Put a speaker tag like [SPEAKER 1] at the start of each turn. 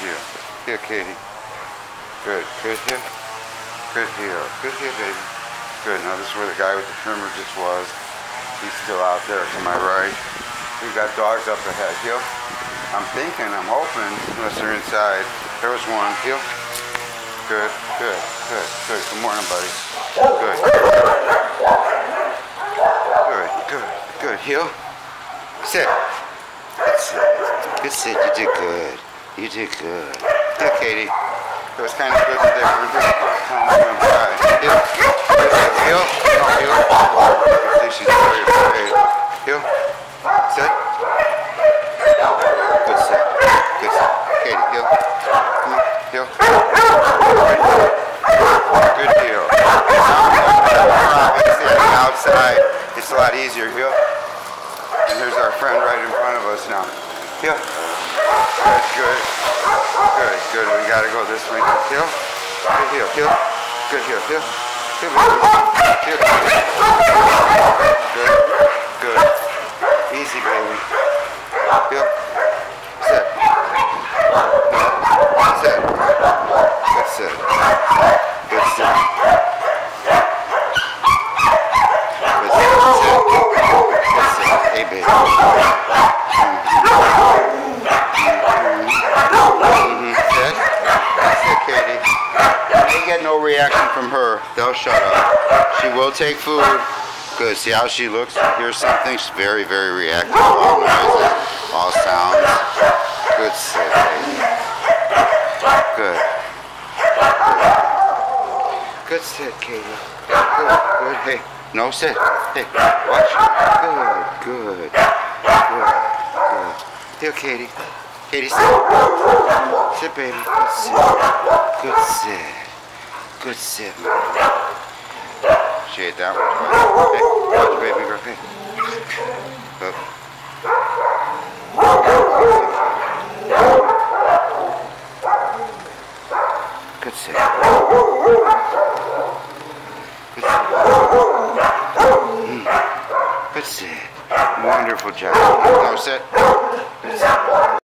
[SPEAKER 1] heel. Here, Katie. Good. Good heel. Good heel. Good heel, baby. Good. Now this is where the guy with the trimmer just was. He's still out there to my right. We've got dogs up ahead. Heel. I'm thinking, I'm hoping, unless they're inside. There was one. Heel. Good. Good. Good. Good. Good morning, buddy. Good. Good. Good. Good. Heel. Sit. Good sit. Good sit. You did good. You did good. Here, Katie. It was kind of good today. We're just kind of inside. Heel. Heel. No, heel. I think she's very afraid. Heel. Sit. Good sit. Good sit. Katie, heel. Come on. Heel. Good heel. Outside. It's a lot easier. Heel. And here's our friend right in front of us now. Heel. Good, good. Good, good. We gotta go this way. Heel. Good heel. Heel. Good heel. Heel. Heel. Heel. Good. Good. Easy, baby. Heel. Sit. Sit. Good sit. Good sit. Good sit. Good sit. Hey, baby. They get no reaction from her. They'll shut up. She will take food. Good. See how she looks? Here's something. She's very, very reactive. All noises, all sounds. Good sit, baby. Good. Good sit, Katie. Good. Good. Hey. No, sit. Hey. Watch. Good. Good. Good. Good. Here, Katie. Katie, sit. Sit, baby. Good sit. Good sit. Good sit. She ate that one twice. Hey, watch, baby girl. Hey. Look. Good sit. Good sit. Good sit. Wonderful job. Now sit. Good sit.